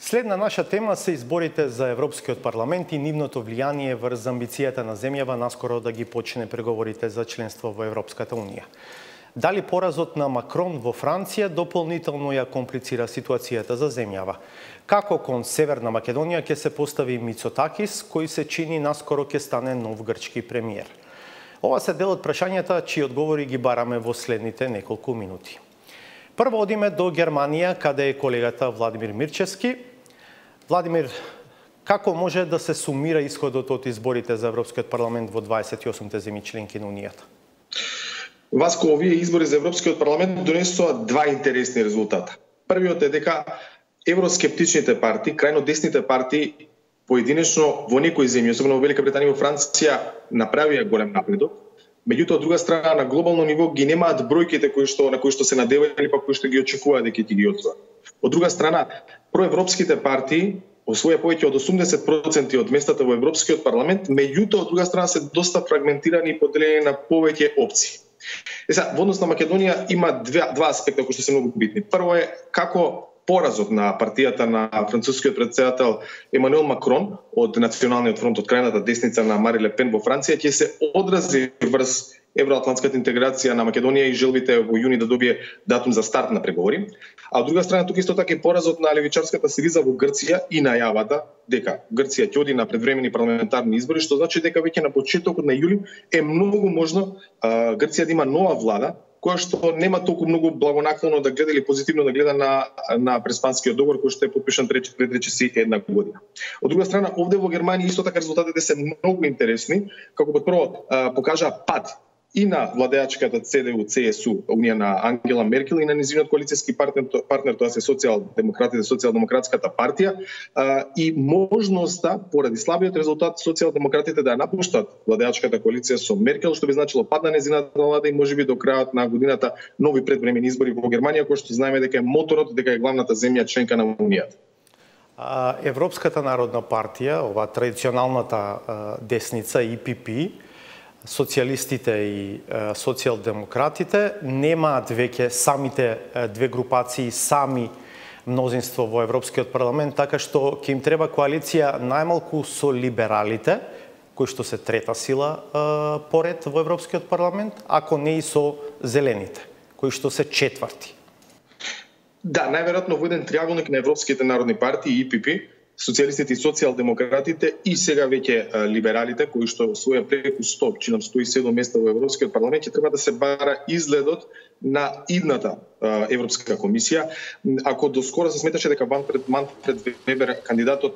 Следна наша тема се изборите за Европскиот парламент и нивното влијание врз амбицијата на земјава наскоро да ги почне преговорите за членство во Европската унија. Дали поразот на Макрон во Франција дополнително ја комплицира ситуацијата за земјава? Како кон Северна Македонија ќе се постави Мицотакис, кој се чини наскоро ќе стане нов грчки премиер? Ова се дел од прашањата чии одговори ги бараме во следните неколку минути. Прво одиме до Германија, каде е колегата Владимир Мирчевски. Владимир, како може да се сумира исходот од изборите за Европскиот парламент во 28-те земји членки на Унијата? Васко, овие избори за Европскиот парламент донесоа два интересни резултата. Првиот е дека евроскептичните партии, крајно десните партии, поединечно во некои земји, особено во Велика Британија и во Франција, направија голем напредок. Меѓутоа, од друга страна, на глобално ниво ги немаат бројките на кои што се надеваат или кои што ги очекуваат дека ќе ги отвоат. Од друга страна, проевропските партии освоја повеќе од 80% од местата во Европскиот парламент, меѓутоа, од друга страна, се доста фрагментирани и поделени на повеќе опции. Во однос на Македонија има два аспекта кои што се многу битни. Прво е како поразот на партијата на францускиот претседател Емануел Макрон од Националниот фронт, од крајната десница на Мари Ле Пен во Франција, ќе се одрази врз евроатлантската интеграција на Македонија и желбите во јуни да добие датум за старт на преговори. А од друга страна, тука исто така и поразот на левичарската Сириза во Грција и најавата дека Грција ќе оди на предвремени парламентарни избори, што значи дека веќе на почетокот на јули е многу можно Грција да има нова влада, која што нема толку многу благонаклонно да гледа или позитивно да гледа на Преспанскиот договор кој што е подпишан пред речиси една година. Од друга страна, овде во Германија исто така резултатите се многу интересни, како прво покажа пад и на владеачката CDU-CSU, Унија на Ангела Меркел, и на низиниот коалицијски партнер, тоа се социјалдемократите, социјалдемократската партија, и можноста, поради слабиот резултат, социјалдемократите да напуштат владеачката коалиција со Меркел, што би значило пад на незината влада и можеби до крајот на годината нови предвремени избори во Германија, кој што знаеме дека е моторот, дека е главната земја членка на Унијата. Европската народна партија, ова традиционалната десница ИПП, социјалистите и социјалдемократите немаат веќе самите две групации сами мнозинство во Европскиот парламент, така што ќе им треба коалиција најмалку со либералите, кои што се трета сила поред во Европскиот парламент, ако не и со зелените, кои што се четврти. Да, најверојатно во еден триаголник на европските народни партии ИПП, социјалистите и социјалдемократите и сега веќе либералите, кои што освоја преку 107 места во Европскиот парламент, ќе треба да се бара изгледот на идната Европска комисија. Ако доскоро се сметаше дека Манфред Вебер, кандидатот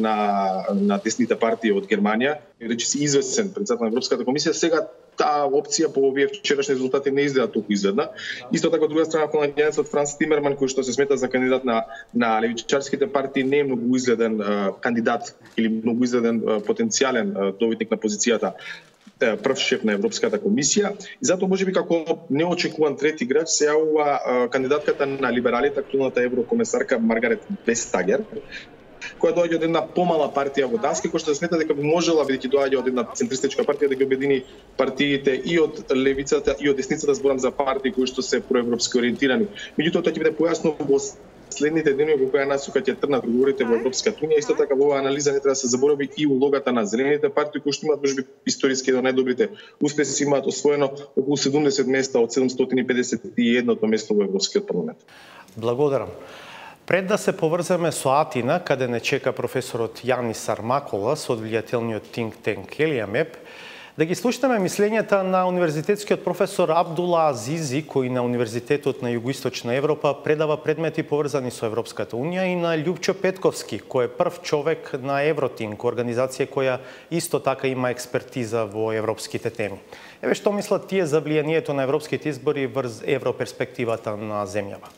на десните партии од Германија, речиси известен председател на Европската комисија, сега таа опција по овие вчерашни резултати не изгледа толку изгледна. Исто така, од друга страна, канадијанецот Франс Тимерман, кој што се смета за кандидат на левичарските партии, не е многу изгледен кандидат или многу изгледен потенцијален добитник на позицијата прв шеф на Европската комисија. И затоа можеби како неочекуван трети играч се јавува кандидатката на либералите, актуелната еврокомесарка Маргарет Вестагер, која доаѓа од една помала партија во Данска, која што се смета дека би можела, бидејќи доаѓа од една центристичка партија, да ги обедини партиите и од левицата и од десницата, зборам за партии кои што се проевропски ориентирани. Меѓутоа, тоа ќе биде појасно во следните денови во која насока ќе тргнат преговорите во Европската унија. Исто така во оваа анализа не треба да се заборави и улогата на зелените партии, кои што имаат можеби историски едно најдобрите успеси, имаат освоено околу 70 места од 751 место во Европскиот парламент. Благодарам. Пред да се поврземе со Атина, каде не чека професорот Јанис Сармаколас од влијателниот think tank Heliamep, да ги слушнеме мислењата на универзитетскиот професор Абдула Азизи, кој на Универзитетот на Југоисточна Европа предава предмети поврзани со Европската унија, и на Љупчо Петковски, кој е прв човек на Евротинк, организација која исто така има експертиза во европските теми. Еве што мислат тие за влијанието на европските избори врз европерспективата на земјава.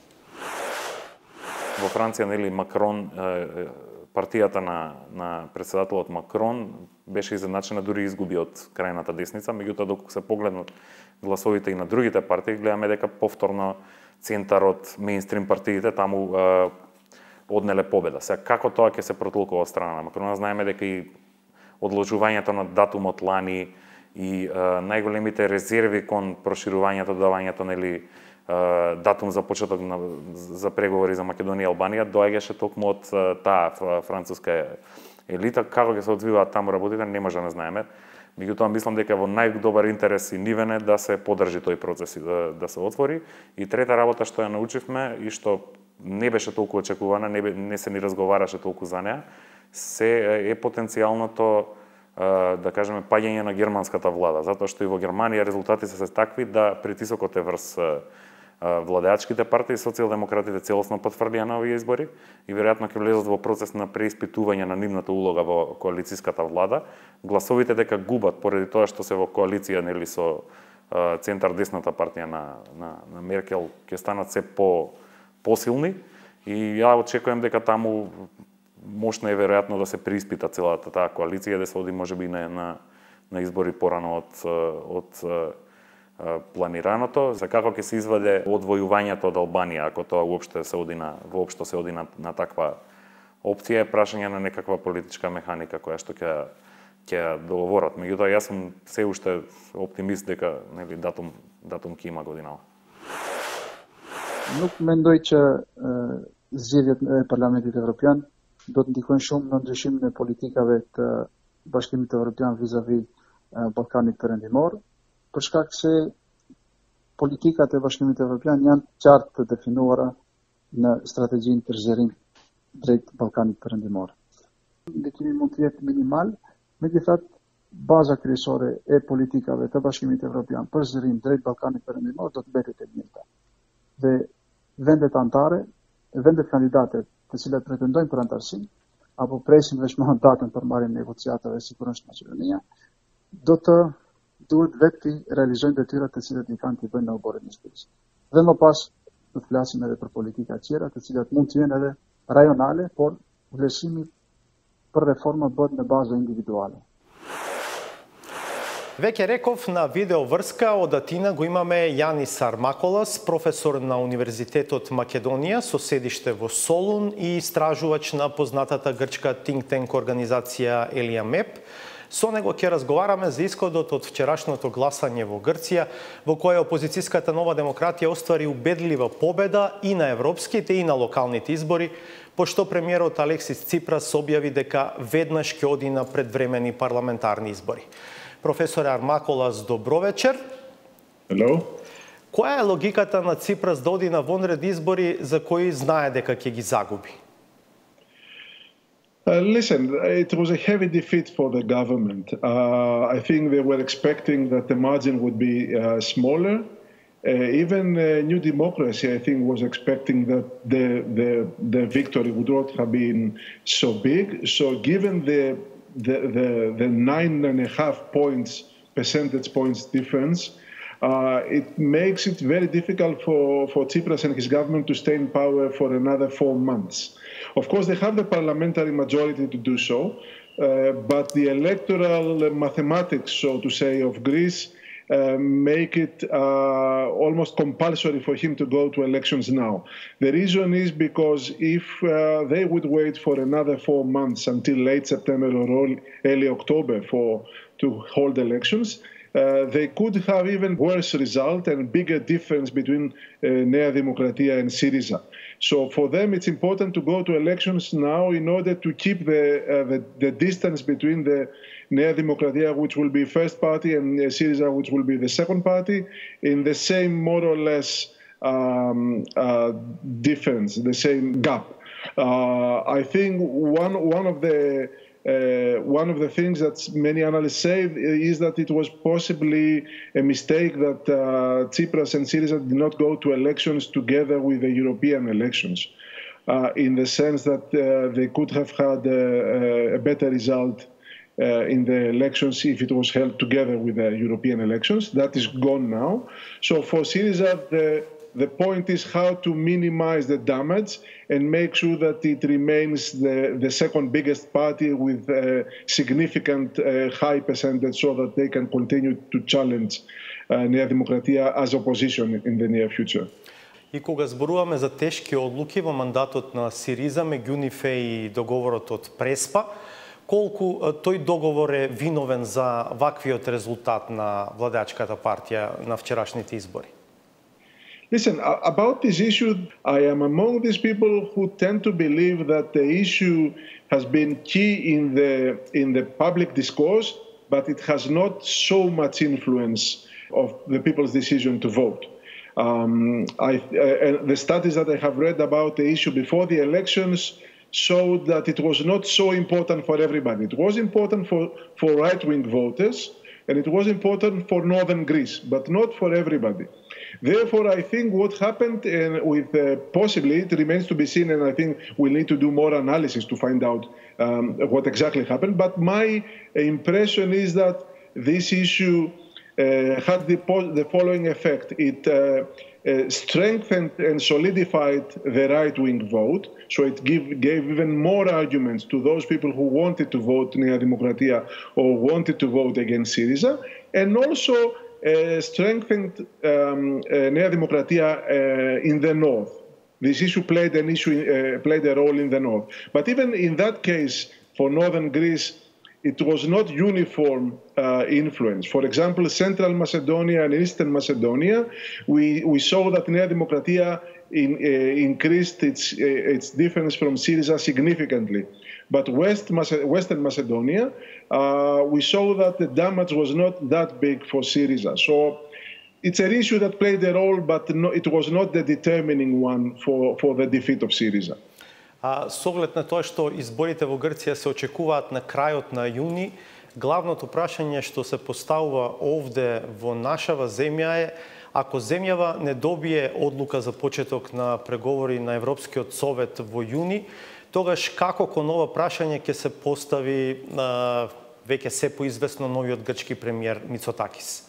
Во Франција, нели, Макрон, партијата на претседателот Макрон беше изедначена, дури изгуби од крајната десница, меѓутоа доколку се погледнат гласовите и на другите партии, гледаме дека повторно центарот, мејнстрим партиите таму однеле победа. Сега како тоа ќе се протолкува од страна на Макрон? Знаеме дека и одложувањето на датумот лани и најголемите резерви кон проширувањето, додавањето, нели, датум за почеток за преговори за Македонија и Албанија доаѓаше токму од таа француска елита. Како ќе се одвиваат таму работите, не може да не знаеме. Меѓутоа, мислам дека во најдобар интерес и нивен е да се подржи тој процес и да се отвори. И трета работа што ја научивме и што не беше толку очекувана, не се ни разговараше толку за неа, е потенцијалното, да кажеме, паѓање на германската влада, затоа што и во Германија резултатите се такви да притисокот е врз владеачките партии, социјалдемократите целосно потврдија на овие избори и веројатно ќе влезат во процес на преиспитување на нивната улога во коалицијската влада. Гласовите дека губат поради тоа што се во коалиција нели со центар десната партија на Меркел ќе станат се посилни и ја очекувам дека таму мощно е веројатно да се преиспита целата таа коалиција, да се оди можеби на избори порано од планираното, за како ќе се изваде одвојувањето од Албанија, ако тоа воопшто се оди на таква опција, е прашање на некаква политичка механика која што ќе договорат. Меѓутоа, јас сум се уште оптимист дека нели датум ќе има годинава. Nuk mendoj që zgjedhjet e Parlamentit Evropian do të ndikojnë shumë në ndryshimin e politikave të Bashkimit Evropian vis-a-vis Ballkanit Perëndimor, për shkak se politikat e Bashkimit Evropian janë qartë të definuara në strategjinë për zgjerim drejt Ballkanit Perëndimor. Ndikimi mund të jetë minimal, megjithatë baza kryesore e politikave të Bashkimit Evropian për zgjerim drejt Ballkanit Perëndimor do të mbetet e njëjta. Dhe vendet antare, vendet kandidate të cilat pretendojnë për antarësi, apo presin veç mandatën për marrjen e negociatave sigurisht Maqedonia, duhet vetë të realizojnë detyrat të cilat i kanë të bëjnë në oborën e shtëpisë. Dhe më pas do të flasim edhe për politika tjera, të cilat mund të jenë edhe rajonale, por vlerësimi për reforma bëhet në bazë individuale. Веќе реков, на видеоврска од Атина го имаме Јанис Армаколас, професор на Универзитетот Македонија со седиште во Солун и истражувач на познатата грчка think tank организација Елијамеп. Со него ќе разговараме за исходот од вчерашното гласање во Грција, во кое опозицијската Нова демократија оствари убедлива победа и на европските и на локалните избори, пошто премиерот Алексис Ципрас објави дека веднаш ќе оди на предвремени парламентарни избори. Професор Армаколас, добро вечер. Hello. Која е логиката на Ципрас да оди на вонред избори за кои знае дека ќе ги загуби? Listen, it was a heavy defeat for the government. I think they were expecting that the margin would be smaller. Even New Democracy, I think, was expecting that the victory would not have been so big. So given the 9.5 percentage points difference, it makes it very difficult for Tsipras and his government to stay in power for another 4 months. Of course, they have the parliamentary majority to do so, but the electoral mathematics, so to say, of Greece make it almost compulsory for him to go to elections now. The reason is because if they would wait for another 4 months until late September or early October to hold elections, they could have even worse result and bigger difference between Nea Demokratia and Syriza. So for them, it's important to go to elections now in order to keep the distance between the Nea Demokratia, which will be first party, and Syriza, which will be the second party, in the same more or less difference, the same gap. I think one of the things that many analysts say is that it was possibly a mistake that Tsipras and Syriza did not go to elections together with the European elections, in the sense that they could have had a better result in the elections if it was held together with the European elections. That is gone now. So for Syriza, the point is how to minimize the damage and make sure that it remains the second biggest party with a significant high percentage so that they can continue to challenge Nea Demokratia as opposition in the near future. И кога зборуваме за тешки одлуки во мандатот на Сириза, меѓу нив е и договорот од Преспа, колку тој договор е виновен за ваквиот резултат на владеачката партија на вчерашните избори? Listen, about this issue, I am among these people who tend to believe that the issue has been key in the public discourse, but it has not so much influence of the people's decision to vote. The studies that I have read about the issue before the elections showed that it was not so important for everybody. It was important for right-wing voters, and it was important for northern Greece, but not for everybody. Therefore, I think what happened with possibly, it remains to be seen, and I think we'll need to do more analysis to find out what exactly happened. But my impression is that this issue had the following effect. It strengthened and solidified the right-wing vote, so it gave even more arguments to those people who wanted to vote Nea Demokratia or wanted to vote against Syriza, and also strengthened Nea Demokratia in the north. This issue played a role in the north. But even in that case, for northern Greece, it was not uniform influence. For example, Central Macedonia and Eastern Macedonia, we saw that Nea Demokratia increased its difference from Syriza significantly. But Western Macedonia, we saw that the damage was not that big for Syriza. So it's an issue that played a role, but it was not the determining one for the defeat of Syriza. С оглед на тоа што изборите во Грција се очекуваат на крајот на јуни, главното прашање што се поставува овде во нашава земја е, ако земјава не добие одлука за почеток на преговори на Европскиот совет во јуни, тогаш како кон ова прашање ќе се постави веќе се поизвестно новиот грчки премиер Мицотакис?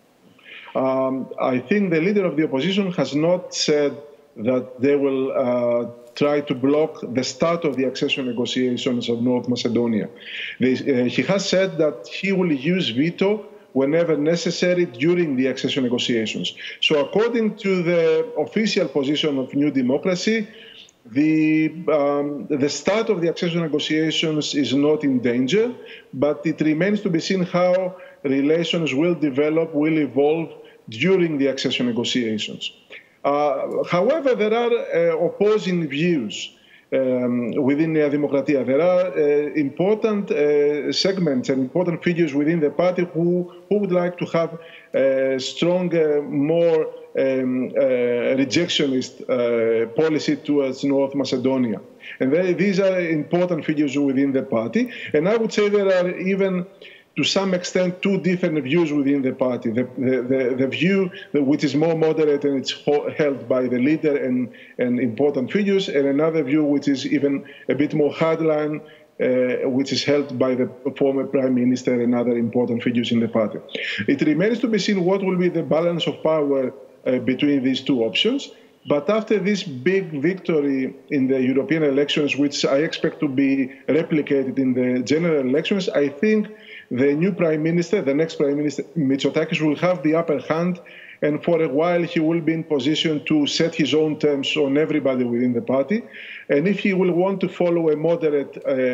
I think the leader of the opposition has not said that they will try to block the start of the accession negotiations of North Macedonia. He has said that he will use veto whenever necessary during the accession negotiations. So according to the official position of New Democracy, the start of the accession negotiations is not in danger, but it remains to be seen how relations will develop, will evolve during the accession negotiations. However, there are opposing views within Nea Demokratia. There are important segments and important figures within the party who would like to have a stronger, more rejectionist policy towards North Macedonia. And these are important figures within the party. And I would say there are even, to some extent, two different views within the party. The view which is more moderate and it's held by the leader and important figures, and another view which is even a bit more hardline, which is held by the former Prime Minister and other important figures in the party. It remains to be seen what will be the balance of power between these two options. But after this big victory in the European elections, which I expect to be replicated in the general elections, I think the new Prime Minister, the next Prime Minister, Mitsotakis, will have the upper hand, and for a while he will be in position to set his own terms on everybody within the party. And if he will want to follow a moderate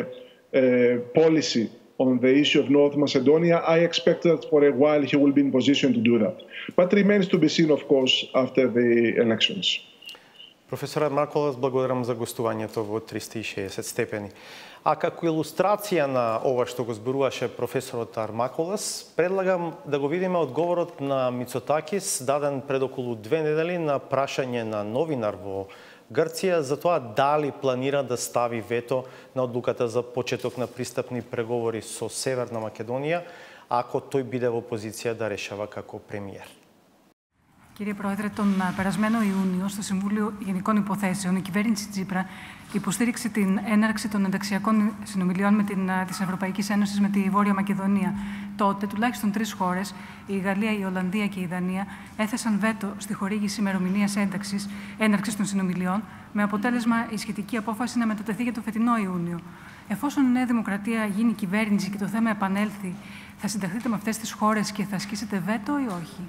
policy on the issue of North Macedonia, I expect that for a while he will be in position to do that. But remains to be seen, of course, after the elections. Професор Марколас, благодарам за гостувањето во 360 степени. А како илустрација на ова што го зборуваше професорот Армаколас, предлагам да го видиме одговорот на Мицотакис, даден пред околу 2 недели на прашање на новинар во Грција за тоа дали планира да стави вето на одлуката за почеток на пристапни преговори со Северна Македонија, ако тој биде во позиција да решава како премиер. Κύριε Πρόεδρε, τον περασμένο Ιούνιο στο Συμβούλιο Γενικών Υποθέσεων η κυβέρνηση Τσίπρα υποστήριξε την έναρξη των ενταξιακών συνομιλιών της Ευρωπαϊκής Ένωσης με τη Βόρεια Μακεδονία. Τότε, τουλάχιστον 3 χώρες, η Γαλλία, η Ολλανδία και η Δανία, έθεσαν βέτο στη χορήγηση ημερομηνίας έναρξης των συνομιλιών, με αποτέλεσμα η σχετική απόφαση να μετατεθεί για το φετινό Ιούνιο. Εφόσον η Νέα Δημοκρατία γίνει κυβέρνηση και το θέμα επανέλθει, θα συνταχθείτε με αυτές τις χώρες και θα ασκήσετε βέτο ή όχι?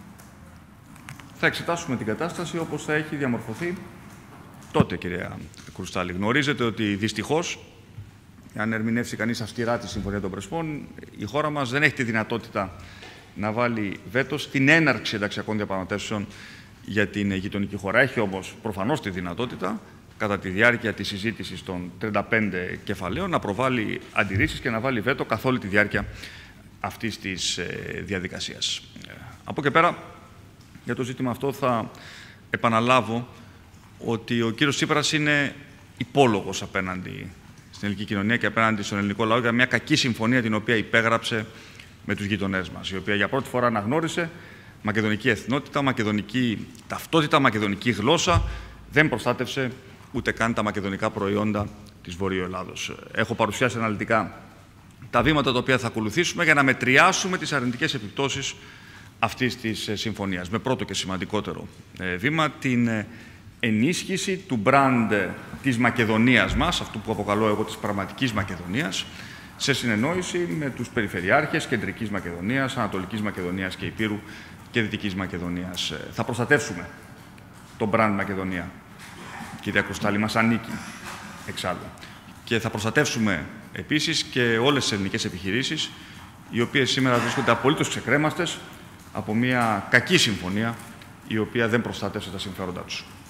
Θα εξετάσουμε την κατάσταση όπως θα έχει διαμορφωθεί τότε, κυρία Κρουστάλη. Γνωρίζετε ότι δυστυχώς, αν ερμηνεύσει κανείς αυστηρά τη Συμφωνία των Πρεσπών, η χώρα μας δεν έχει τη δυνατότητα να βάλει βέτο στην έναρξη ενταξιακών διαπραγματεύσεων για την γειτονική χώρα. Έχει όμως προφανώς τη δυνατότητα, κατά τη διάρκεια της συζήτησης των 35 κεφαλαίων, να προβάλλει αντιρρήσεις και να βάλει βέτο καθ' όλη τη διάρκεια αυτής της διαδικασίας. Από εκεί πέρα, για το ζήτημα αυτό θα επαναλάβω ότι ο κύριος Τσίπρας είναι υπόλογος απέναντι στην ελληνική κοινωνία και απέναντι στον ελληνικό λαό για μια κακή συμφωνία την οποία υπέγραψε με τους γειτονές μας, η οποία για πρώτη φορά αναγνώρισε μακεδονική εθνότητα, μακεδονική ταυτότητα, μακεδονική γλώσσα, δεν προστάτευσε ούτε καν τα μακεδονικά προϊόντα της Βορείου Ελλάδος. Έχω παρουσιάσει αναλυτικά τα βήματα τα οποία θα ακολουθήσουμε για να μετριάσουμε τις αρνητικές επιπτώσεις αυτής της συμφωνίας. Με πρώτο και σημαντικότερο βήμα, την ενίσχυση του μπραντ της Μακεδονίας μας, αυτού που αποκαλώ εγώ της πραγματικής Μακεδονίας, σε συνεννόηση με τους περιφερειάρχες Κεντρικής Μακεδονίας, Ανατολικής Μακεδονίας και Ηπείρου και Δυτικής Μακεδονίας. Θα προστατεύσουμε το μπραντ Μακεδονία. Κυρία Κρουστάλη, μας ανήκει εξάλλου. Και θα προστατεύσουμε επίσης και όλες τις ελληνικές επιχειρήσεις, οι οποίες σήμερα βρίσκονται απολύτως ξεκρέμαστες από μια κακή συμφωνία, η οποία δεν προστάτευσε τα συμφέροντά τους.